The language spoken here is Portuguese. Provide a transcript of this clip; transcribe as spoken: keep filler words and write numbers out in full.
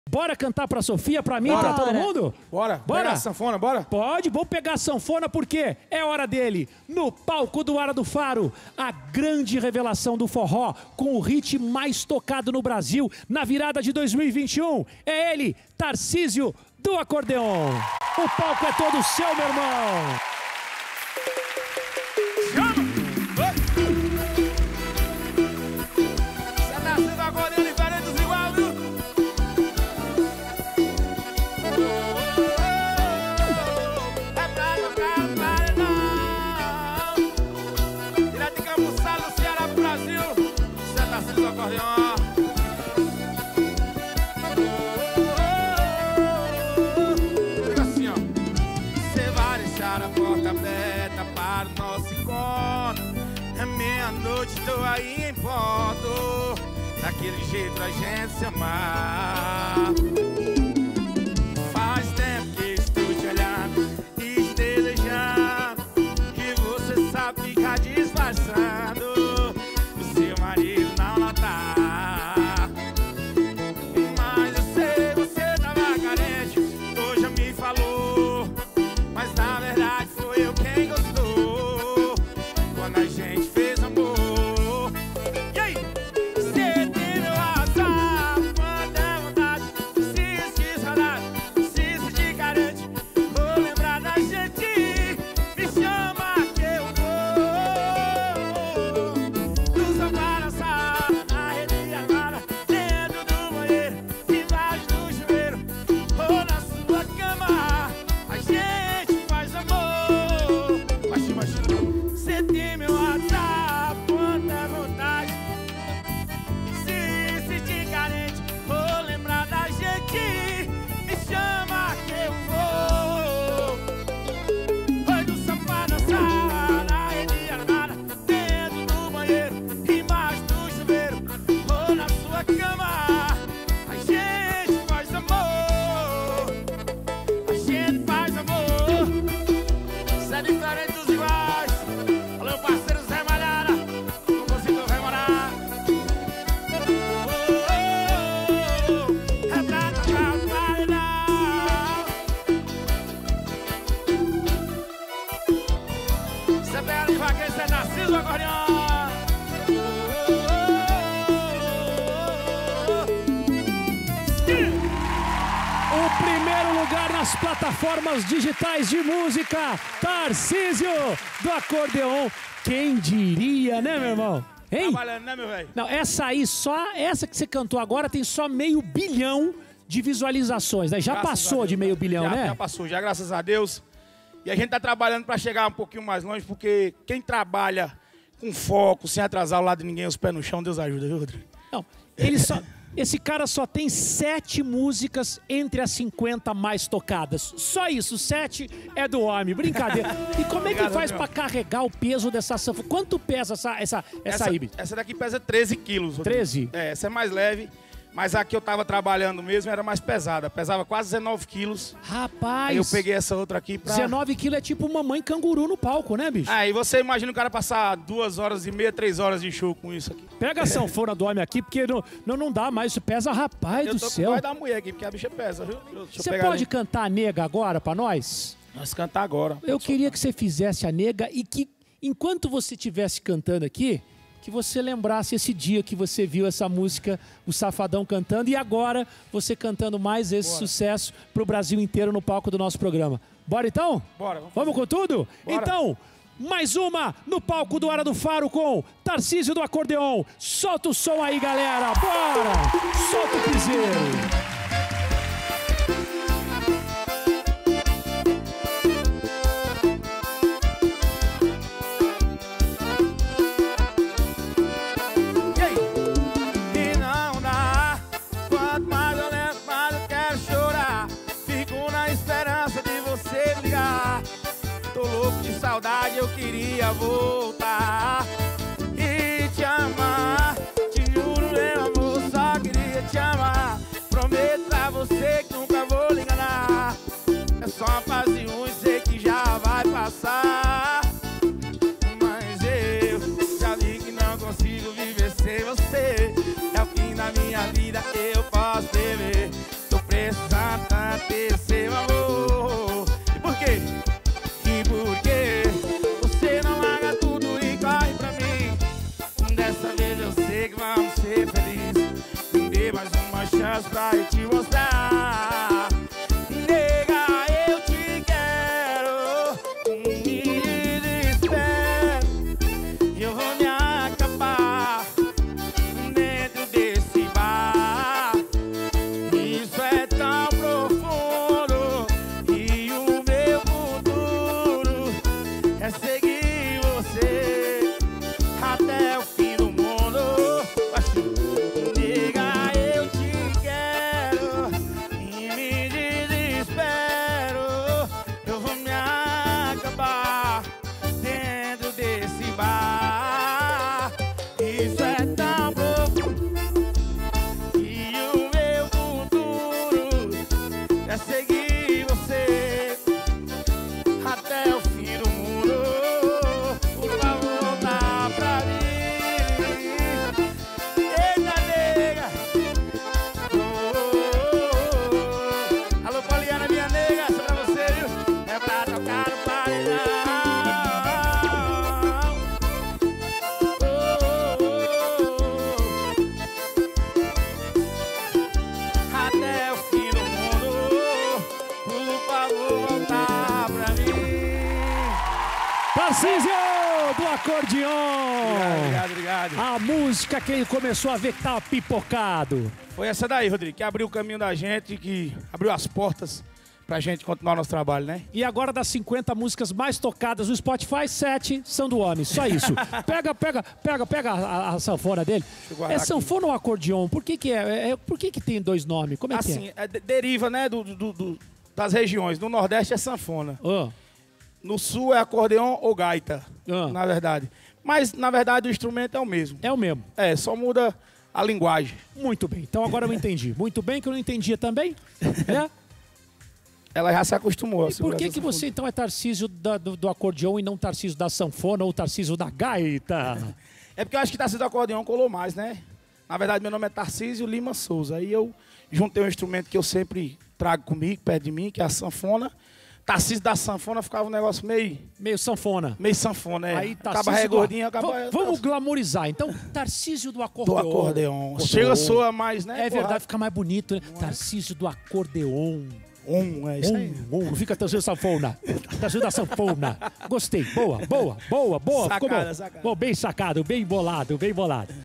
Bora cantar pra Sofia, pra mim, bora. Pra todo mundo? Bora. Bora. Pegar a sanfona, bora? Pode, vamos pegar a sanfona porque é hora dele. No palco do Hora do Faro, a grande revelação do forró com o hit mais tocado no Brasil na virada de dois mil e vinte e um. É ele, Tarcísio do Acordeon. O palco é todo seu, meu irmão. Chama! Você tá sendo acordeão diferente dos igual, viu? É pra tocar no paredão. Direto de Cambuçado, do Ceará pro Brasil. Você tá sendo acordeão. Fica assim, ó. Você vai deixar a porta aberta para o nosso encontro. É meia-noite, tô aí em ponto. Daquele jeito a gente se amar. Faz tempo que estou te olhando e te desejando. E você sabe ficar disfarçando. O seu marido não notar. Mas eu sei, você tava carente. Hoje me falou. Mas na verdade foi eu quem gostou. Quando a gente fez amor. E aí? Cê tem meu WhatsApp, manda vontade. Se sentir saudade, se sentir carente, vou lembrar da gente. Me chama que eu vou. Do sofá na sala, na rede agora, dentro do banheiro, embaixo do chuveiro, ou na sua cama. A gente faz amor. Baixinho, baixinho. Cê tem meu WhatsApp, quanta vontade. Se sentir carente, vou lembrar da gente. Me chama que eu vou. Oi, do sofá na sala, na rede armada, dentro do banheiro, embaixo do chuveiro, ou na sua cama. A gente faz amor. A gente faz amor. Isso é diferente dos iguais. Alô, parceiro Zé Malhada, o compositor vai morar. É pra tocar o paredão. Você pega de vaqueiro, você nasceu do acordeão. O primeiro lugar nas plataformas digitais de música, Tarcísio do Acordeon. Quem diria, né, meu irmão? Hein? Trabalhando, né, meu velho? Não, essa aí, só essa que você cantou agora tem só meio bilhão de visualizações, né? Já Graças passou a Deus, de meio já, bilhão, né? Já passou, já, graças a Deus. E a gente tá trabalhando pra chegar um pouquinho mais longe, porque quem trabalha com foco, sem atrasar o lado de ninguém, os pés no chão, Deus ajuda, viu, Rodrigo? Não, ele só... Esse cara só tem sete músicas entre as cinquenta mais tocadas. Só isso, sete é do homem. Brincadeira. E como é que Obrigado, faz meu. pra carregar o peso dessa sanfona? Quanto pesa essa, essa, essa, aí? essa daqui pesa treze quilos. Rodrigo. treze? É, essa é mais leve. Mas a que eu tava trabalhando mesmo era mais pesada. Pesava quase dezenove quilos. Rapaz, Aí eu peguei essa outra aqui pra... dezenove quilos é tipo mamãe canguru no palco, né, bicho? Aí você imagina o cara passar duas horas e meia, três horas de show com isso aqui. Pega a sanfona do homem aqui, porque não, não, não dá mais. Isso pesa, rapaz Eu do tô com céu. o pai da mulher aqui, porque a bicha pesa, viu? Deixa eu Você pegar pode ali. cantar a nega agora pra nós? Nós cantar agora. Eu queria que você fizesse a nega e que, enquanto você estivesse cantando aqui, que você lembrasse esse dia que você viu essa música, o Safadão cantando, e agora você cantando mais esse Bora. sucesso pro Brasil inteiro no palco do nosso programa. Bora então? Bora, vamos Vamos com tudo? Bora. Então, mais uma no palco do Hora do Faro com Tarcísio do Acordeon. Solta o som aí, galera. Bora! Solta o piseiro. E não dá. Quanto mais eu lembro, mais eu quero chorar. Fico na esperança de você ligar. Tô louco de saudade, eu queria voltar e te amar. Te juro, meu amor, só queria te amar. Prometo pra você que nunca vou lhe enganar. É só uma fase ruim, sei que já vai passar. Mas eu já vi que não consigo viver sem você. É o fim da minha vida, eu posso beber. Tô coisas pra eu te mostrar. Nega, eu te quero, me desespero. Eu vou me acabar dentro desse bar. Isso é tão profundo e o meu futuro é seguir você até o fim do mundo. Assim, nega, eu te quero e me desespero. Eu vou me acabar dentro desse bar. Isso é tão profundo e o meu futuro é seguir você até o fim do mundo. Por favor, voltar pra mim. Eita, nega. Oh, oh, oh. Alô, Poliana, minha nega, essa é pra você, viu? É pra tocar no paredão. Oh, oh, oh. Até o fim do mundo. Por favor, voltar pra mim. Tarcísio do acordeon! Obrigado, obrigado. A música que ele começou a ver que tava pipocado. Foi essa daí, Rodrigo, que abriu o caminho da gente, que abriu as portas pra gente continuar nosso trabalho, né? E agora das cinquenta músicas mais tocadas no Spotify, sete são do homem, só isso. Pega, pega, pega, pega a, a sanfona dele. eu guardar É aqui. sanfona ou acordeon? Por que que é? é- por que que tem dois nomes? Como é que Assim, é, de- deriva, né, do, do- do- das regiões. No Nordeste é sanfona. é? Ah, No Sul é acordeon ou gaita, Ah. na verdade. Mas, na verdade, o instrumento é o mesmo. é o mesmo. É, só muda a linguagem. Muito bem, então agora eu entendi. Muito bem que eu não entendia também. É? Ela já se acostumou. a E por segurar que essa que você sanfona. então é Tarcísio da- do, do acordeon e não Tarcísio da sanfona ou Tarcísio da gaita? É porque eu acho que Tarcísio do acordeon colou mais, né? Na verdade, meu nome é Tarcísio Lima Souza. Aí eu juntei um instrumento que eu sempre trago comigo, perto de mim, que é a sanfona. Tarcísio da sanfona ficava um negócio meio, Meio sanfona. meio sanfona, é. Aí Acaba Tarcísio ré do- gordinho, acaba... Va- Vamos glamorizar. Então, Tarcísio do do acordeon. acordeon. Chega, soa mais, né? É verdade, porra? fica mais bonito, né? Tarcísio do acordeon. Um, é isso aí. Um, um, não fica Tarcísio da sanfona. Tarcísio da sanfona. Gostei. Boa, boa, boa, boa. Ficou Sacada, bom. sacada. Bom, bem sacado, bem bolado, bem bolado.